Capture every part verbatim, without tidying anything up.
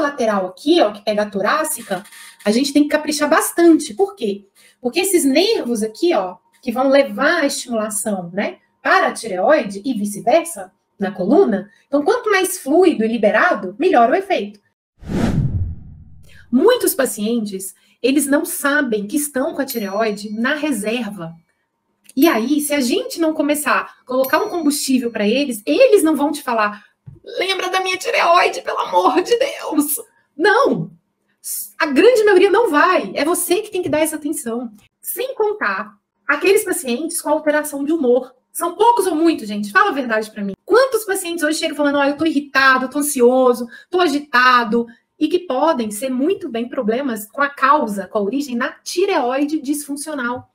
lateral aqui, ó, que pega a torácica, a gente tem que caprichar bastante. Por quê? Porque esses nervos aqui, ó, que vão levar a estimulação, né, para a tireoide e vice-versa, na coluna, então quanto mais fluido e liberado, melhor o efeito. Muitos pacientes, eles não sabem que estão com a tireoide na reserva. E aí, se a gente não começar a colocar um combustível para eles, eles não vão te falar, lembra da minha tireoide, pelo amor de Deus. Não, a grande maioria não vai. É você que tem que dar essa atenção. Sem contar aqueles pacientes com alteração de humor. São poucos ou muitos, gente? Fala a verdade para mim. Quantos pacientes hoje chegam falando, ah, eu tô irritado, tô ansioso, tô agitado, e que podem ser muito bem problemas com a causa, com a origem na tireoide disfuncional.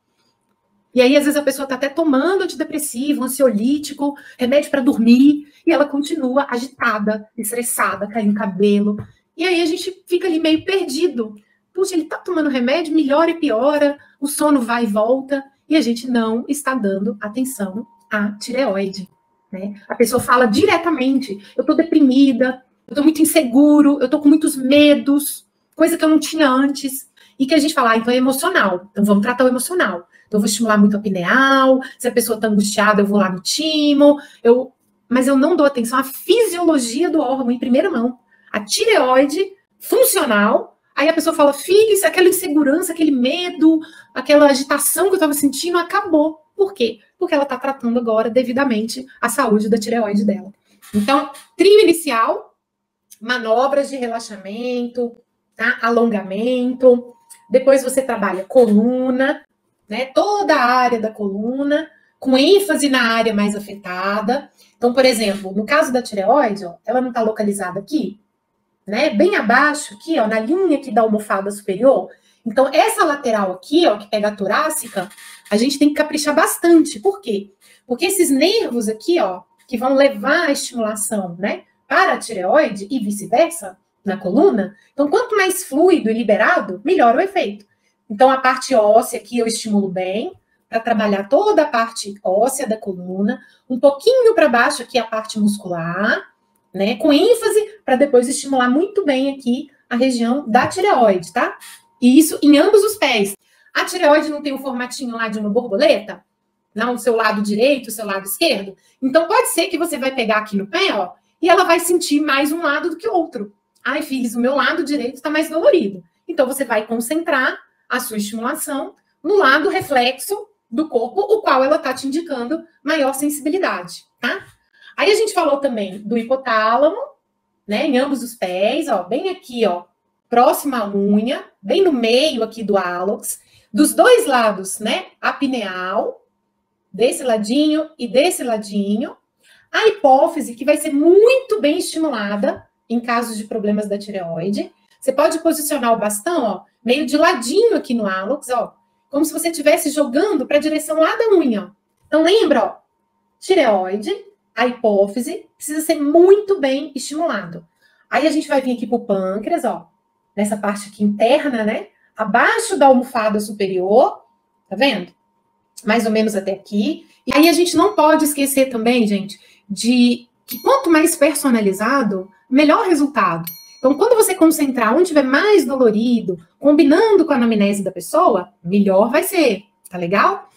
E aí, às vezes, a pessoa tá até tomando antidepressivo, ansiolítico, remédio para dormir, e ela continua agitada, estressada, caindo cabelo. E aí a gente fica ali meio perdido. Puxa, ele tá tomando remédio, melhora e piora, o sono vai e volta, e a gente não está dando atenção à tireoide, né? A pessoa fala diretamente, eu tô deprimida, eu tô muito inseguro, eu tô com muitos medos, coisa que eu não tinha antes, e que a gente fala, ah, então é emocional, então vamos tratar o emocional. Então eu vou estimular muito a pineal, se a pessoa tá angustiada, eu vou lá no timo, eu... mas eu não dou atenção à fisiologia do órgão em primeira mão. A tireoide funcional, aí a pessoa fala, filho, aquela insegurança, aquele medo, aquela agitação que eu estava sentindo, acabou. Por quê? Porque ela está tratando agora devidamente a saúde da tireoide dela. Então, trio inicial, manobras de relaxamento, tá? Alongamento, depois você trabalha coluna, né? Toda a área da coluna, com ênfase na área mais afetada. Então, por exemplo, no caso da tireoide, ó, ela não está localizada aqui, né? Bem abaixo aqui, ó, na linha aqui da almofada superior. Então, essa lateral aqui, ó, que pega a torácica, a gente tem que caprichar bastante. Por quê? Porque esses nervos aqui, ó, que vão levar a estimulação, né, para a tireoide e vice-versa, na coluna, então, quanto mais fluido e liberado, melhor o efeito. Então, a parte óssea aqui eu estimulo bem, para trabalhar toda a parte óssea da coluna, um pouquinho para baixo aqui a parte muscular, né, com ênfase para depois estimular muito bem aqui a região da tireoide, tá? E isso em ambos os pés. A tireoide não tem um formatinho lá de uma borboleta? Não, o seu lado direito, o seu lado esquerdo? Então pode ser que você vai pegar aqui no pé, ó, e ela vai sentir mais um lado do que o outro. Ai, filhos, o meu lado direito está mais dolorido. Então você vai concentrar a sua estimulação no lado reflexo do corpo, o qual ela está te indicando maior sensibilidade, tá? Aí a gente falou também do hipotálamo, né, em ambos os pés, ó, bem aqui, ó, próxima à unha, bem no meio aqui do hálux, dos dois lados, né, a pineal, desse ladinho e desse ladinho, a hipófise, que vai ser muito bem estimulada em casos de problemas da tireoide. Você pode posicionar o bastão, ó, meio de ladinho aqui no hálux, ó, como se você estivesse jogando para a direção lá da unha. Então, lembra, ó, tireoide, a hipófise, precisa ser muito bem estimulado. Aí a gente vai vir aqui pro pâncreas, ó, nessa parte aqui interna, né? Abaixo da almofada superior, tá vendo? Mais ou menos até aqui. E aí a gente não pode esquecer também, gente, de que quanto mais personalizado, melhor resultado. Então, quando você concentrar onde estiver mais dolorido, combinando com a anamnese da pessoa, melhor vai ser, tá legal?